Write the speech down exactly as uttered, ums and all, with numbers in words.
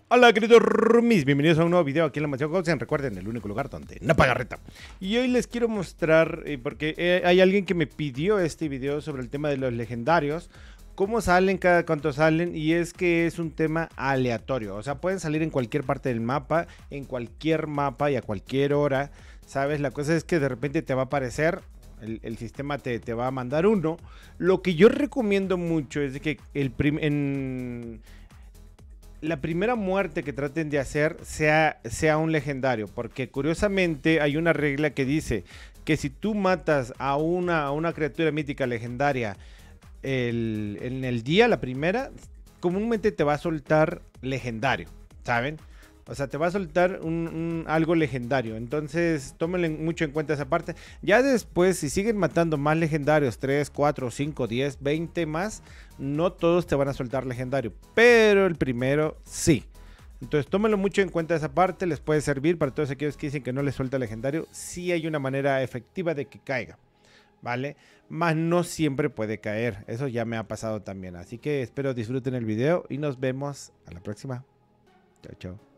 Hola queridos roomies, bienvenidos a un nuevo video aquí en la Mansión Goldstein. Recuerden, el único lugar donde no paga renta. Y hoy les quiero mostrar, eh, porque eh, hay alguien que me pidió este video sobre el tema de los legendarios, cómo salen, cada cuánto salen, y es que es un tema aleatorio. O sea, pueden salir en cualquier parte del mapa, en cualquier mapa y a cualquier hora, ¿sabes? La cosa es que de repente te va a aparecer, el, el sistema te, te va a mandar uno. Lo que yo recomiendo mucho es de que el prim en... la primera muerte que traten de hacer sea, sea un legendario, porque curiosamente hay una regla que dice que si tú matas a una, a una criatura mítica legendaria el, en el día, la primera, comúnmente te va a soltar legendario, ¿saben? O sea, te va a soltar un, un, algo legendario. Entonces, tómenle mucho en cuenta esa parte. Ya después, si siguen matando más legendarios, tres, cuatro, cinco, diez, veinte más, no todos te van a soltar legendario. Pero el primero, sí. Entonces, tómenlo mucho en cuenta esa parte. Les puede servir para todos aquellos que dicen que no les suelta legendario. Sí hay una manera efectiva de que caiga, ¿vale? Más no siempre puede caer. Eso ya me ha pasado también. Así que espero disfruten el video y nos vemos a la próxima. Chao, chao.